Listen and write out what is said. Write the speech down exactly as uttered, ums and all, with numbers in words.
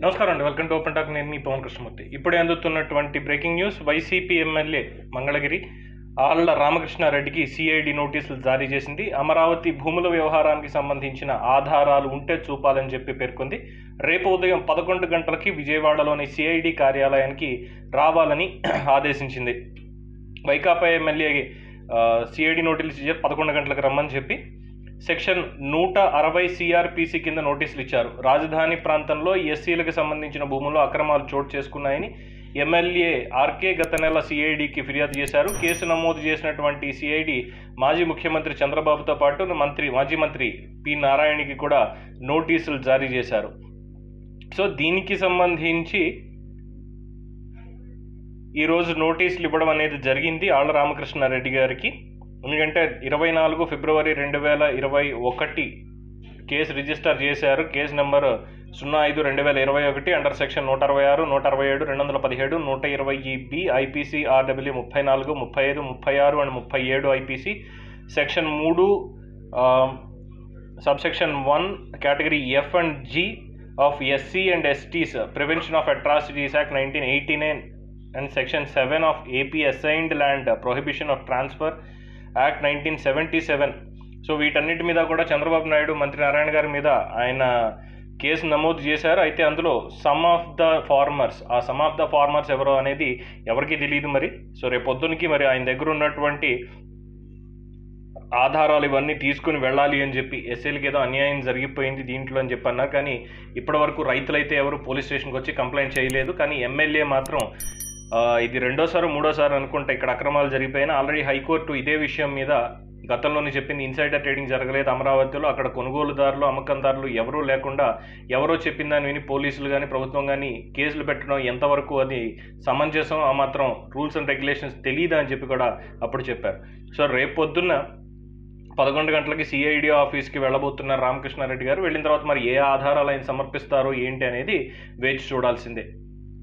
నమస్కారం అండి, welcome to open talk. నేను మీ పవన్ కృష్ణమూర్తి. ఇప్పుడే అందుతున్నటువంటి breaking news. YCP MLA Mangalagiri Alla రామకృష్ణారెడ్డికి సిఐడి నోటీసులు జారీ చేసింది. అమరావతి భూముల వ్యవహారానికి సంబంధించిన ఆధారాలు ఉంటే చూపాలని చెప్పి పేర్కొంది. రేపు ఉదయం పదకొండు గంటలకి విజయవాడలోని సిఐడి కార్యాలయానికి రావాలని ఆదేశించింది. వైకాపా ఎమ్మెల్యే సిఐడి నోటీసులు ఇచ్చారు, పదకొండు గంటలకు రమ్మని చెప్పి. సెక్షన్ నూట అరవై సిఆర్పిసి కింద నోటీసులు ఇచ్చారు. రాజధాని ప్రాంతంలో ఎస్సీలకు సంబంధించిన భూముల్లో అక్రమాలు చోటు చేసుకున్నాయని ఎమ్మెల్యే ఆర్కే గత నెల సిఐడికి ఫిర్యాదు చేశారు. కేసు నమోదు చేసినటువంటి సిఐడి మాజీ ముఖ్యమంత్రి చంద్రబాబుతో పాటు మంత్రి మాజీ మంత్రి పి నారాయణకి కూడా నోటీసులు జారీ చేశారు. సో దీనికి సంబంధించి ఈరోజు నోటీసులు ఇవ్వడం అనేది జరిగింది ఆళ్ల రామకృష్ణారెడ్డి గారికి. ఎందుకంటే ఇరవై నాలుగు ఫిబ్రవరి రెండు వేల ఇరవై ఒకటి కేసు రిజిస్టర్ చేశారు. కేసు నెంబర్ సున్నా ఐదు రెండు వేల ఇరవై ఒకటి అండర్ సెక్షన్ నూట అరవై ఆరు నూట అరవై ఏడు రెండు వందల పదిహేడు నూట ఇరవై బి ఐపీసీ ఆర్డబ్ల్యూ ముప్పై నాలుగు ముప్పై ఐదు ముప్పై ఆరు అండ్ ముప్పై ఏడు ఐపీసీ సెక్షన్ మూడు subsection one category F and G of SC and STs prevention of atrocities act nineteen eighty nine and section seven of AP assigned land prohibition of transfer act nineteen seventy seven. So వీటన్నిటి మీద కూడా చంద్రబాబు నాయుడు మంత్రి నారాయణ గారి మీద ఆయన case నమోదు చేశారు. అయితే అందులో సమ్ ఆఫ్ ద ఫార్మర్స్ ఆ సమ్ ఆఫ్ ద ఫార్మర్స్ ఎవరో అనేది ఎవరికి తెలియదు మరి. సో రేపొద్దునికి మరి ఆయన దగ్గర ఉన్నటువంటి ఆధారాలు ఇవన్నీ తీసుకుని వెళ్ళాలి అని చెప్పి, ఎస్సీలకి ఏదో అన్యాయం జరిగిపోయింది దీంట్లో అని చెప్పి అన్నారు. కానీ ఇప్పటివరకు రైతులైతే ఎవరు పోలీస్ స్టేషన్కి వచ్చి కంప్లైంట్ చేయలేదు. కానీ ఎమ్మెల్యే మాత్రం ఇది రెండోసారి మూడోసారి అనుకుంటా ఇక్కడ అక్రమాలు జరిగిపోయినా ఆల్రెడీ హైకోర్టు ఇదే విషయం మీద గతంలోనే చెప్పింది. ఇన్సైడర్ ట్రేడింగ్ జరగలేదు అమరావతిలో, అక్కడ కొనుగోలుదారులు అమ్మకందారులు ఎవరూ లేకుండా ఎవరో చెప్పిన దాన్ని విని పోలీసులు కానీ ప్రభుత్వం కానీ కేసులు పెట్టడం ఎంతవరకు అది సమంజసం, ఆ మాత్రం రూల్స్ అండ్ రెగ్యులేషన్స్ తెలియదా అని చెప్పి కూడా అప్పుడు చెప్పారు. సో రేపు పొద్దున్న పదకొండు గంటలకి సిఐడి ఆఫీస్కి వెళ్ళబోతున్నారు రామకృష్ణారెడ్డి గారు. వెళ్ళిన తర్వాత మరి ఏ ఆధారాలు ఆయన సమర్పిస్తారో ఏంటి అనేది వేచి చూడాల్సిందే.